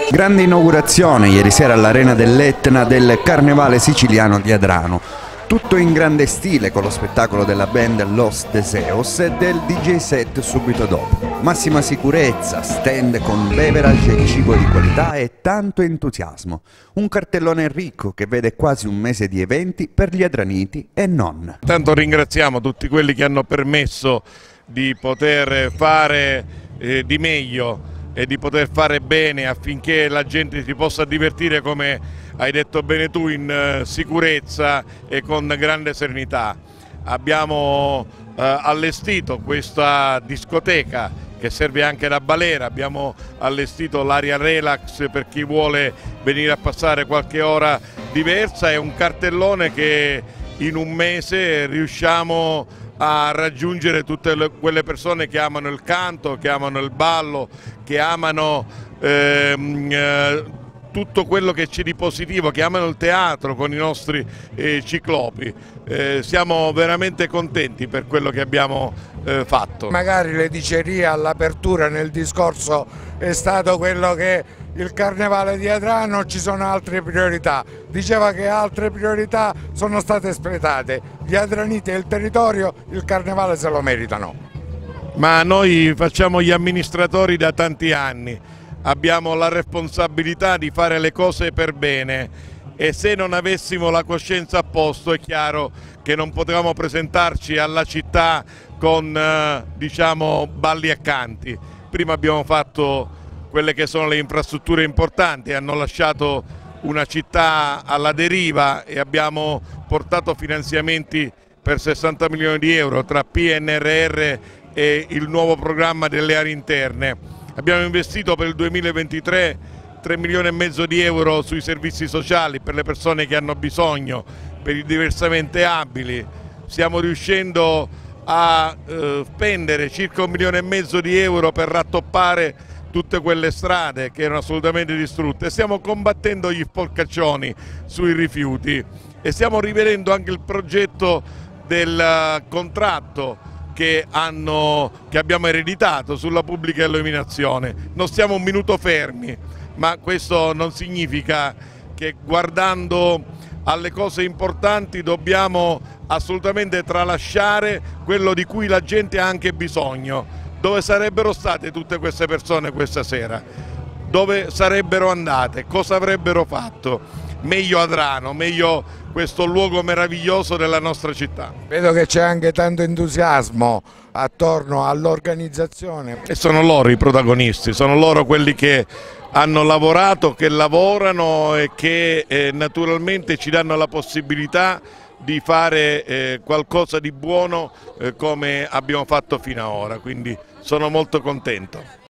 Grande inaugurazione ieri sera all'Arena dell'Etna del Carnevale siciliano di Adrano. Tutto in grande stile con lo spettacolo della band Los Deseos e del DJ set subito dopo. Massima sicurezza, stand con beverage e cibo di qualità e tanto entusiasmo. Un cartellone ricco che vede quasi un mese di eventi per gli adraniti e non. Tanto ringraziamo tutti quelli che hanno permesso di poter fare di meglio e di poter fare bene affinché la gente si possa divertire, come hai detto bene tu, in sicurezza e con grande serenità. Abbiamo allestito questa discoteca che serve anche da balera, abbiamo allestito l'area relax per chi vuole venire a passare qualche ora diversa e un cartellone che in un mese riusciamo a raggiungere tutte quelle persone che amano il canto, che amano il ballo, che amano tutto quello che c'è di positivo, che amano il teatro con i nostri ciclopi. Siamo veramente contenti per quello che abbiamo fatto. Magari le dicerie all'apertura nel discorso è stato quello che il Carnevale di Adrano ci sono altre priorità, diceva che altre priorità sono state espletate, gli adraniti e il territorio il Carnevale se lo meritano. Ma noi facciamo gli amministratori da tanti anni, abbiamo la responsabilità di fare le cose per bene e se non avessimo la coscienza a posto è chiaro che non potevamo presentarci alla città con diciamo balli e canti. Prima abbiamo fatto quelle che sono le infrastrutture importanti, hanno lasciato una città alla deriva e abbiamo portato finanziamenti per 60 milioni di euro tra PNRR e il nuovo programma delle aree interne. Abbiamo investito per il 2023 3 milioni e mezzo di euro sui servizi sociali per le persone che hanno bisogno, per i diversamente abili. Stiamo riuscendo a spendere circa 1 milione e mezzo di euro per rattoppare tutte quelle strade che erano assolutamente distrutte. Stiamo combattendo gli spolcaccioni sui rifiuti e stiamo rivedendo anche il progetto del contratto che abbiamo ereditato sulla pubblica illuminazione. Non stiamo un minuto fermi, ma questo non significa che guardando alle cose importanti dobbiamo assolutamente tralasciare quello di cui la gente ha anche bisogno. Dove sarebbero state tutte queste persone questa sera? Dove sarebbero andate? Cosa avrebbero fatto? Meglio Adrano, meglio questo luogo meraviglioso della nostra città. Vedo che c'è anche tanto entusiasmo attorno all'organizzazione. E sono loro i protagonisti, sono loro quelli che hanno lavorato, che lavorano e che naturalmente ci danno la possibilità di fare qualcosa di buono come abbiamo fatto fino ad ora, quindi sono molto contento.